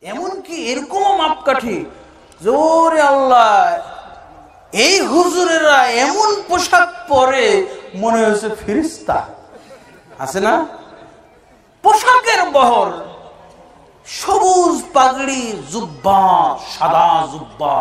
এমনকি এরকম মাপকাঠি, জোরে আল্লাহ, এই হুজুরেরা এমন পোশাক পরে মনে হয়েছে ফেরেশতা। আছে না পোশাকের বহর, সবুজ পাগড়ি, জুব্বা, সাদা জুব্বা,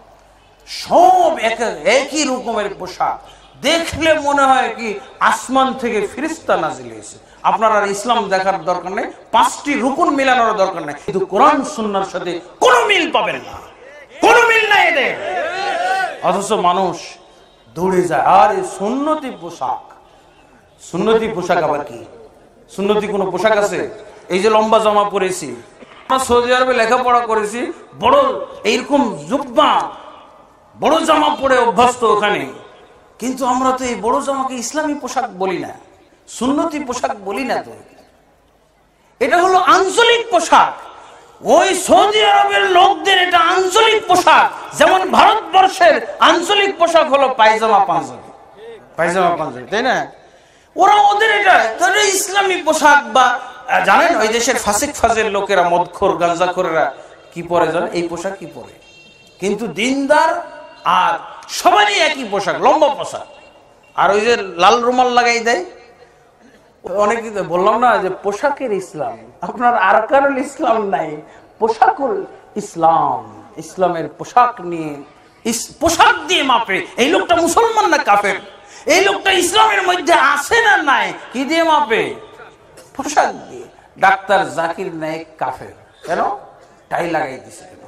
সব একই রকমের পোশাক, দেখলে মনে হয় কি আসমান থেকে ফেরেশতা নাজিল হয়েছে। আপনার আর ইসলাম দেখার দরকার নেই, 5টি রুকুন মিলানোর দরকার নেই, কিন্তু কোরআন সুন্নাহর সাথে কোনো মিল পাবেন না, কোনো মিল নাই এদের। অথচ মানুষ দৌড়ে যায়, আর এই সুন্নতি পোশাক। সুন্নতি পোশাক আবার কি? সুন্নতি কোনো পোশাক আছে? এই যে লম্বা জামা পরেছি, আমরা সৌদি আরবে লেখাপড়া করেছি, বড় এইরকম জুব্বা বড় জামা পরে অভ্যস্ত ওখানে, কিন্তু আমরা তো এই বড় জামাকে ইসলামী পোশাক বলি না, সুন্নতি পোশাক বলি না। তো এটা হলো আঞ্চলিক পোশাক। ওই সৌদি আরবের লোকদের এটা আঞ্চলিক পোশাক, যেমন ভারতবর্ষের আঞ্চলিক পোশাক হলো পায়জামা পাঞ্জাবি, পায়জামা পাঞ্জাবি, তাই না? ওরা ওদের এটা তাদের ইসলামী পোশাক। বা জানেন ওই দেশের ফাসিক ফাজের লোকেরা, মদখোর গাঁজাখোরেরা কি পরে জানেন? এই পোশাক কি পরে। কিন্তু দিনদার আর সবারই একই পোশাক, লম্বা পোশাক, আর ওই যে লাল রুমাল লাগাই দেয়। অনেক বললাম না যে পোশাকের ইসলাম, আপনার আরকানুল ইসলাম নাই, পোশাকুল ইসলাম। ইসলামের পোশাক নিয়ে, পোশাক দিয়ে মাপে এই লোকটা মুসলমান না কাফের, এই লোকটা ইসলামের মধ্যে আছে না নাই, কি দিয়ে মাপে? পোশাক দিয়ে। ডাক্তার জাকির নায়েক কাফের, কেন? টাই লাগাই দিছে কেন?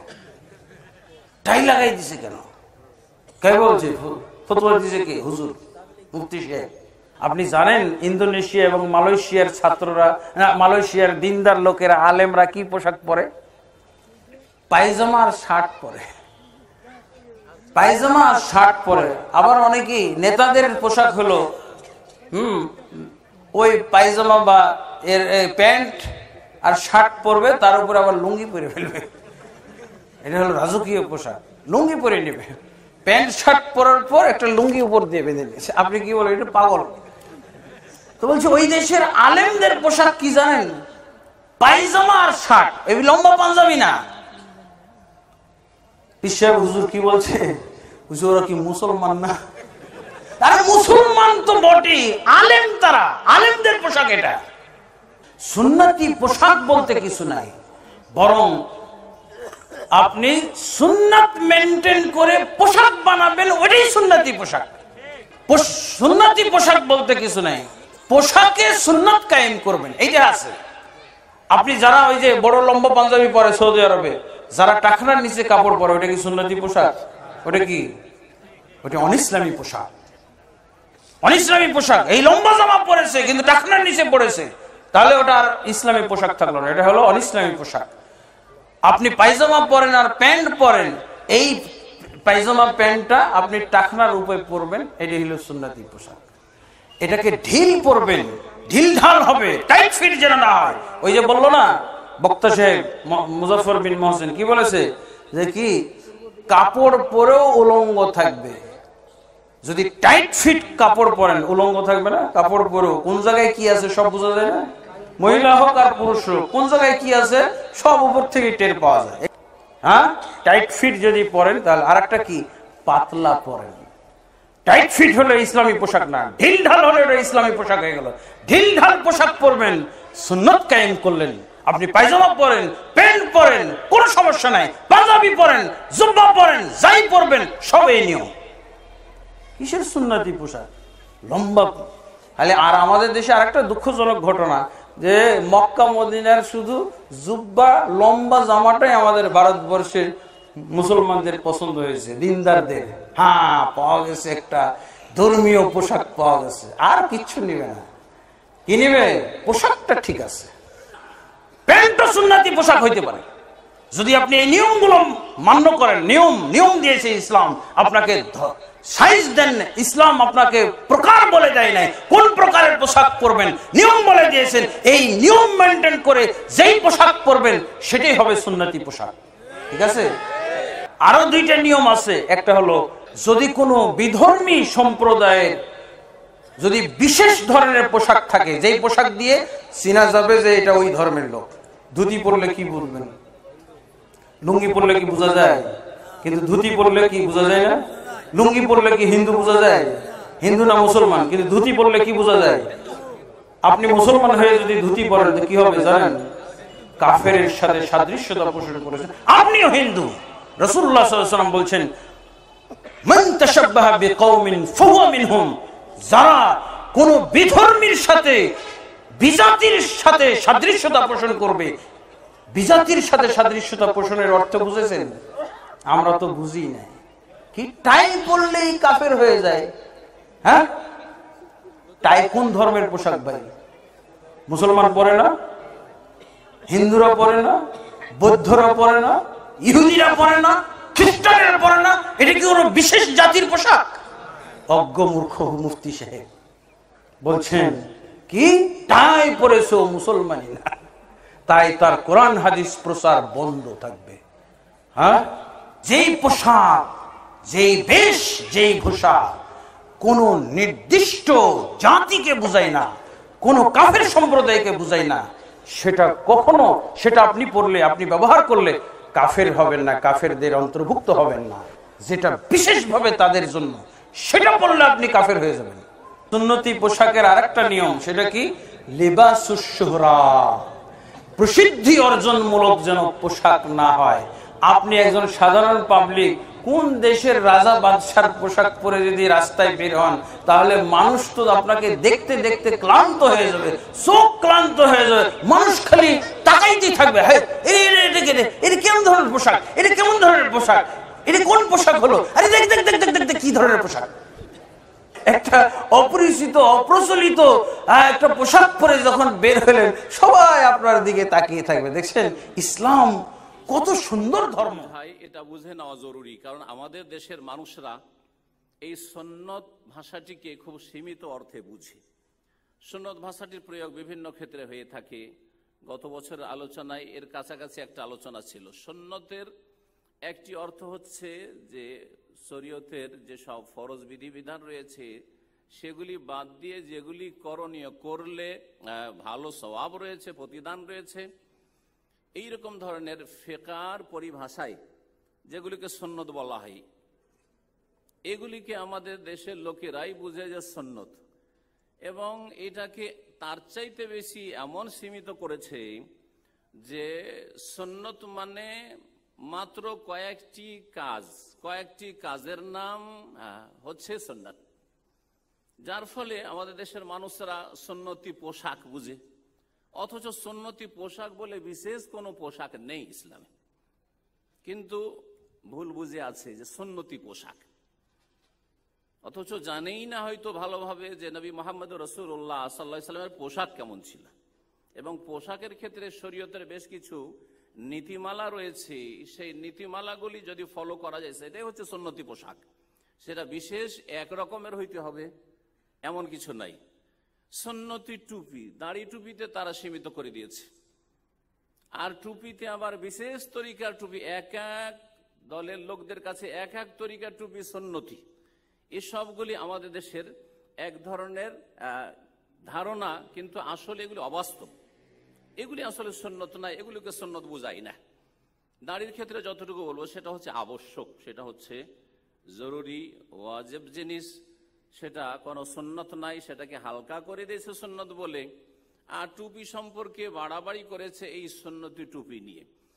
টাই লাগাই দিছে কেন? কে বলছে? ফতোয়া দিছে কে? হুজুর মুফতি সাহেব। আপনি জানেন ইন্দোনেশিয়া এবং মালয়েশিয়ার ছাত্ররা, মালয়েশিয়ার দিনদার লোকেরা, আলেমরা কি পোশাক পরে? পায়জামা আর শার্ট পরে, পায়জামা আর শার্ট পরে। আবার অনেকেই নেতাদের পোশাক হলো ওই পায়জামা বা এর প্যান্ট আর শার্ট পরবে, তার উপরে আবার লুঙ্গি পরে ফেলবে। এটা হলো রাজকীয় পোশাক, লুঙ্গি পরে নেবে, প্যান্ট শার্ট পরার পর একটা লুঙ্গি উপর দিয়ে বেঁধে নিয়েছে। আপনি কি বলেন? এটা পাগল। তো বলছে ওই দেশের আলেমদের পোশাক কি জানেন? পায়জামা আর শার্ট, এই লম্বা পাঞ্জাবি না। পিসাব হুজুর কি বলছে? হুজুর ওরা কি মুসলমান না? আরে মুসলমান তো বটে, আলেম তারা, আলেমদের পোশাক এটা। সুন্নতি পোশাক বলতে কিছু নাই, বরং আপনি সুন্নাত মেনটেন করে পোশাক বানাবেন, ওইটাই সুন্নতি পোশাক। সুন্নতি পোশাক বলতে কিছু নাই, পোশাকে সুন্নাত কায়েম করবেন, এইটা আছে। আপনি যারা ওই যে বড় লম্বা পাঞ্জাবি পরে সৌদি আরবে, যারা টাকনার নিচে কাপড় পরে, ওটা কি সুন্নতি পোশাক? ওটা কি? ওটা অনিসলামী পোশাক, অনিসলামী পোশাক। এই লম্বা জামা পরেছে কিন্তু টাকনার নিচে পড়েছে, তাহলে ওটা আর ইসলামী পোশাক থাকলো না, এটা হলো অনিসলামী পোশাক। আপনি পায়জামা পরেন আর প্যান্ট পরেন, এই পায়জামা প্যান্টটা আপনি টাকনার উপরে পরবেন, এটি হলো সুন্নতি পোশাক। এটাকে ঢিল পরবেন, ঢিল ঢাল হবে, টাইট ফিট যেন না হয়। ওই যে বললো না বক্তা সাহেব মুজাফফর বিন মহসিন, কি বলেছে যে কি কাপড় পরেও উলঙ্গ থাকবে। যদি টাইট ফিট কাপড় পরেন, উলঙ্গ থাকবে না। কাপড় পরেও কোন জায়গায় কি আছে সব বোঝা যায় না, মহিলা হোক আর পুরুষ হোক, কোন জায়গায় কি আছে সব উপর থেকে টের পাওয়া যায়। হ্যাঁ, টাইট ফিট যদি পরেন তাহলে। আর একটা কি, পাতলা পরেন। টাইট ফিট হলে ইসলামী পোশাক না, ঢিল ঢাল হলে এটা ইসলামী পোশাক হয়ে গেল। ঢিল ঢাল পোশাক পরবেন, সুন্নত কায়েম করলেন। আপনি পায়জামা পরেন, প্যান্ট পরেন, কোনো সমস্যা নাই, পাঞ্জাবি পরেন, জুব্বা পরেন, যাই পরবেন সব এই নিয়ম। কিসের সুন্নতি পোশাক? লম্বা। তাহলে আর আমাদের দেশে আরেকটা দুঃখজনক ঘটনা, যে মক্কা মদিনার শুধু জুব্বা লম্বা জামাটাই আমাদের ভারতবর্ষের মুসলমানদের পছন্দ হয়েছে, দিনদারদের। হ্যাঁ, পাওয়া গেছে একটা ধর্মীয় পোশাক পাওয়া গেছে, আর কিচ্ছু নিবে না। কি নিবে? পোশাকটা ঠিক আছে। প্যান্টও সুন্নতি পোশাক হইতে পারে যদি আপনি এই নিয়মগুলো মান্য করেন। নিয়ম দিয়েছে ইসলাম আপনাকে, সাইজ দেন ইসলাম, আপনাকে প্রকার বলে দেয় নাই কোন প্রকারের পোশাক পরবেন, নিয়ম বলে দিয়েছেন। এই নিয়ম মেনটেন করে যেই পোশাক পরবেন সেটাই হবে সুন্নতি পোশাক। ঠিক আছে? আরো দুইটা নিয়ম আছে। একটা হলো, যদি কোনো বিধর্মী সম্প্রদায়ের যদি বিশেষ ধরনের পোশাক থাকে, যেই পোশাক দিয়ে চিনা যাবে যে এটা ওই ধর্মের লোক। ধুতি পরলে কি বলবেন? লুঙ্গি পরলে কি বোঝা যায়? কিন্তু ধুতি পরলে কি বোঝা যায় না? লুঙ্গি পরলে কি হিন্দু বোঝা যায়? হিন্দু না মুসলমান? কিন্তু ধুতি পরলে কি বোঝা যায়? আপনি মুসলমান হয়ে যদি ধুতি পরেন তো কি হবে জানেন? কাফেরের সাথে সাদৃশ্যতা পোষণ করেছেন, আপনিও হিন্দু। রাসূলুল্লাহ সাল্লাল্লাহু আলাইহি ওয়াসাল্লাম বলছেন, মান তাশাব্বাহা বিকাওমিন ফাহুয়া মিনহুম, যারা কোন বিধর্মীর সাথে বিজাতির সাথে সাদৃশ্যতা পোষণ করবে। বিজাতির সাথে সাদৃশ্যতা পোষণের অর্থ বুঝেছেন? আমরা তো বুঝি না। কি টাই পরলেই কাফের হয়ে যায়? হ্যাঁ, টাই কোন ধর্মের পোশাক ভাই? মুসলমান পরে না, হিন্দুরা পরে না, বৌদ্ধরা পরে না, ইহুদিরা পরে না, খ্রিস্টানেরা পরে না। এটা কি কোনো বিশেষ জাতির পোশাক? অজ্ঞ মূর্খ মুফতি সাহেব বলছেন কি টাই পরেছো মুসলমানি না, তাই তার কোরআন হাদিস প্রচার বন্ধ থাকবে। হ্যাঁ, যেই পোশাক, যেই বেশ, যেই ভূষা কোন নির্দিষ্ট জাতিকে বুঝায় না, কোন কাফের সম্প্রদায়কে বুঝায় না, সেটা কখনো, সেটা আপনি পড়লে, আপনি ব্যবহার করলে কাফের হবেন না, কাফেরদের অন্তর্ভুক্ত হবেন না। যেটা বিশেষভাবে তাদের জন্য, সেটা পড়লে আপনি কাফের হয়ে যাবেন। সুন্নতি পোশাকের আরেকটা নিয়ম, সেটা কি? লিবাসুশ শুহরা, প্রসিদ্ধি অর্জনমূলক যেন পোশাক না হয়। আপনি একজন সাধারণ পাবলিক কোন দেশের রাজা বাদশার পোশাক পরে যদি রাস্তায় বের হন, তাহলে মানুষ তো আপনাকে দেখতে দেখতে ক্লান্ত হয়ে যাবে, চোখ ক্লান্ত হয়ে যাবে, মানুষ খালি তাকাইতে থাকবে, হ্যাঁ এটা কেমন ধরনের পোশাক, এটা কেমন ধরনের পোশাক, এটা কোন পোশাক হলো, আরে দেখ দেখ দেখ দেখ দেখ কি ধরনের পোশাক। একটা অপরিচিত অপ্রচলিত একটা পোশাক পরে যখন বের হলেন, সবাই আপনার দিকে তাকিয়ে থাকবে। দেখছেন ইসলাম কত সুন্দর ধর্ম। ভাই, এটা বুঝে নেওয়া জরুরি, কারণ আমাদের দেশের মানুষরা এই সুন্নত ভাষাটিকে খুব সীমিত অর্থে বুঝে। সুন্নত ভাষাটির প্রয়োগ বিভিন্ন ক্ষেত্রে হয়ে থাকে। গত বছরের আলোচনায় এর কাছাকাছি একটা আলোচনা ছিল। সুন্নতের একটি অর্থ হচ্ছে যে শরীয়তের যে সব ফরজ বিধিবিধান রয়েছে সেগুলি বাদ দিয়ে যেগুলি করণীয়, করলে ভালো সওয়াব রয়েছে, প্রতিদান রয়েছে, এইরকম ধরনের ফিকহের পরিভাষায় যেগুলিকে সুন্নত বলা হয়, এগুলিকে আমাদের দেশের লোকেরাই বুঝে যে সুন্নত, এবং এটাকে তার চাইতে বেশি এমন সীমিত করেছে যে সুন্নত মানে মাত্র কয়েকটি কাজ, কয়েকটি কাজের নাম হচ্ছে সুন্নত, যার ফলে আমাদের দেশের মানুষরা সুন্নতি পোশাক বুঝে। অথচ সুন্নতি পোশাক বলে বিশেষ কোনো পোশাক নেই ইসলামে, কিন্তু ভুল বুঝে আছে যে সুন্নতি পোশাক, অথচ জানেই না হয়তো ভালোভাবে যে নবী মুহাম্মদ রাসূলুল্লাহ সাল্লাল্লাহু আলাইহি ওয়াসাল্লামের পোশাক কেমন ছিল। এবং পোশাকের ক্ষেত্রে শরীয়তের বেশ কিছু নীতিমালা রয়েছে, সেই নীতিমালাগুলি যদি ফলো করা যায় সেটাই হচ্ছে সুন্নতি পোশাক। সেটা বিশেষ একরকমের হইতে হবে এমন কিছু নাই। সুন্নতি টুপি, দাড়ি টুপিতে তারা সীমিত করে দিয়েছে, আর টুপিতে আবার বিশেষ তরিকার টুপি, এক এক দলের লোকদের কাছে এক এক তরিকার টুপি সুন্নতি। এসবগুলি আমাদের দেশের এক ধরনের ধারণা, কিন্তু আসলে এগুলি অবাস্তব, এগুলি আসলে সুন্নত না, এগুলিকে সুন্নত বোঝায় না। দাড়ির ক্ষেত্রে যতটুকু বলবো সেটা হচ্ছে আবশ্যক, সেটা হচ্ছে জরুরি ওয়াজিব জিনিস, সেটা কোনো সুন্নত নাই, সেটাকে হালকা করে দিয়েছে সুন্নত বলে। আর টুপি সম্পর্কে বাড়াবাড়ি করেছে এই সুন্নতি টুপি নিয়ে।